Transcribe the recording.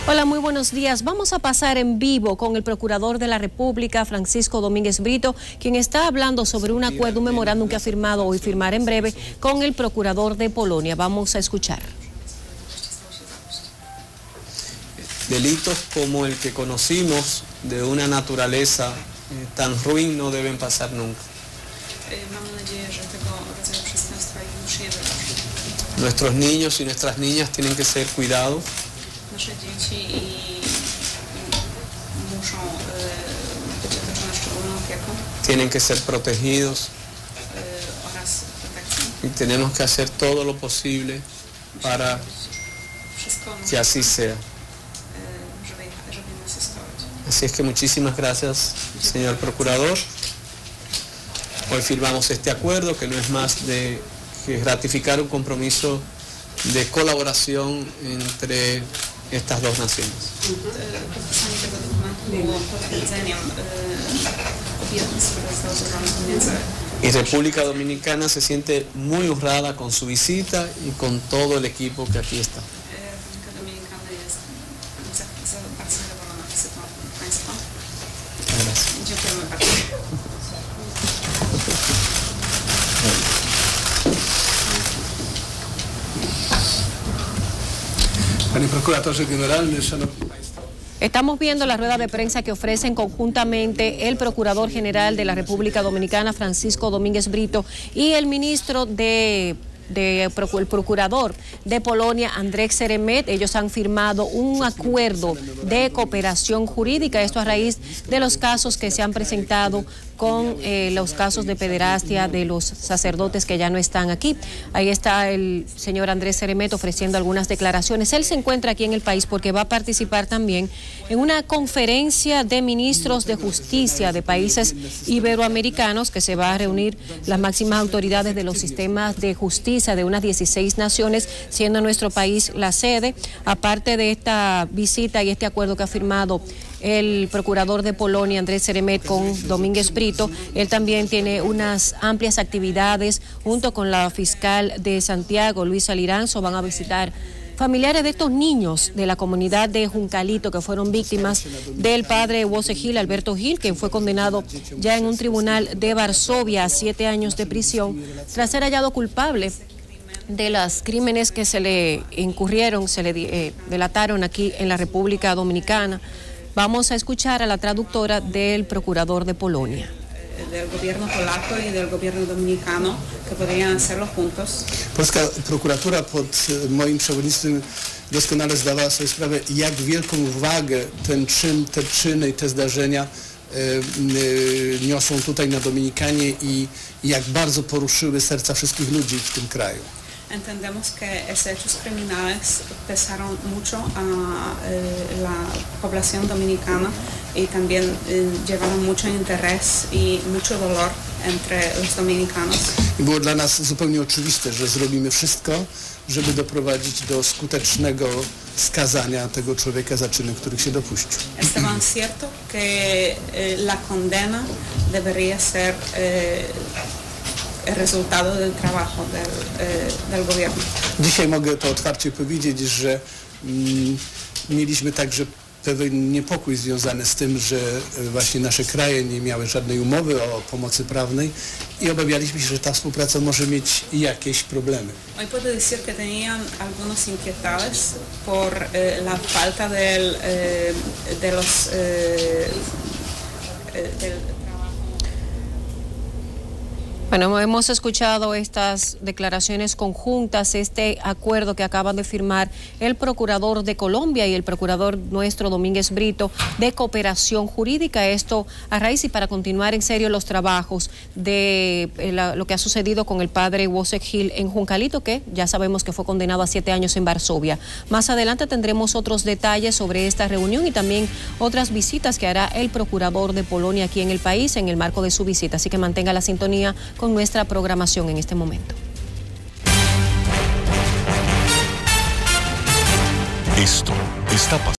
Hola, muy buenos días. Vamos a pasar en vivo con el Procurador de la República, Francisco Domínguez Brito, quien está hablando sobre un acuerdo, un memorándum que ha firmado hoy, firmar en breve, con el Procurador de Polonia. Vamos a escuchar. Delitos como el que conocimos, de una naturaleza tan ruin, no deben pasar nunca. Nuestros niños y nuestras niñas tienen que ser cuidados. Tienen que ser protegidos. Y tenemos que hacer todo lo posible para que así sea. Así es que muchísimas gracias, señor Procurador. Hoy firmamos este acuerdo, que no es más de que ratificar un compromiso de colaboración entre estas dos naciones. Y República Dominicana se siente muy honrada con su visita y con todo el equipo que aquí está. Panie Prokuratorze Generalny, Szanowni Państwo. Estamos viendo la rueda de prensa que ofrecen conjuntamente el Procurador General de la República Dominicana, Francisco Domínguez Brito, y el ministro el Procurador de Polonia, Andrzej Seremet. Ellos han firmado un acuerdo de cooperación jurídica, esto a raíz de los casos que se han presentado con los casos de pederastia de los sacerdotes que ya no están aquí. Ahí está el señor Andrzej Seremet ofreciendo algunas declaraciones. Él se encuentra aquí en el país porque va a participar también en una conferencia de ministros de justicia de países iberoamericanos, que se va a reunir las máximas autoridades de los sistemas de justicia de unas 16 naciones, siendo nuestro país la sede. Aparte de esta visita y este acuerdo que ha firmado el Procurador de Polonia, Andrzej Seremet, con Domínguez Brito, él también tiene unas amplias actividades junto con la fiscal de Santiago, Luisa Liranzo. Van a visitar familiares de estos niños de la comunidad de Juncalito que fueron víctimas del padre Wojciech Gil, Alberto Gil, que fue condenado ya en un tribunal de Varsovia a 7 años de prisión tras ser hallado culpable de los crímenes que se le incurrieron, se le delataron aquí en la República Dominicana. Vamos a escuchar a la traductora del Procurador de Polonia. Del gobierno polaco y del gobierno dominicano, que podrían hacerlo juntos. Polska prokuratura pod moim przewodnictwem doskonale zdawała sobie sprawę, jak wielką uwagę ten czyn, te czyny i te zdarzenia niosą tutaj na Dominikanie i jak bardzo poruszyły serca wszystkich ludzi w tym kraju. Entendemos que esos hechos criminales pesaron mucho a la población dominicana y también llevaron mucho interés y mucho dolor entre los dominicanos. I było dla nas zupełnie oczywiste, że zrobimy wszystko, żeby doprowadzić do skutecznego skazania tego człowieka za czyny, których się dopuścił. Es tan cierto que la condena debería ser el resultado del trabajo del gobierno. Dzisiaj mogę to otwarcie powiedzieć, że mieliśmy także pewien niepokój związany z tym, że właśnie nasze kraje nie miały żadnej umowy o pomocy prawnej i obawialiśmy się, że ta współpraca może mieć jakieś problemy. Hoy puedo decir que tenían algunos inquietudes por la falta del Bueno, hemos escuchado estas declaraciones conjuntas, este acuerdo que acaban de firmar el Procurador de Colombia y el Procurador nuestro Domínguez Brito de cooperación jurídica. Esto a raíz y para continuar en serio los trabajos de lo que ha sucedido con el padre Wojciech Gil en Juncalito, que ya sabemos que fue condenado a 7 años en Varsovia. Más adelante tendremos otros detalles sobre esta reunión y también otras visitas que hará el Procurador de Polonia aquí en el país en el marco de su visita. Así que mantenga la sintonía con nuestra programación en este momento. Esto está pasando.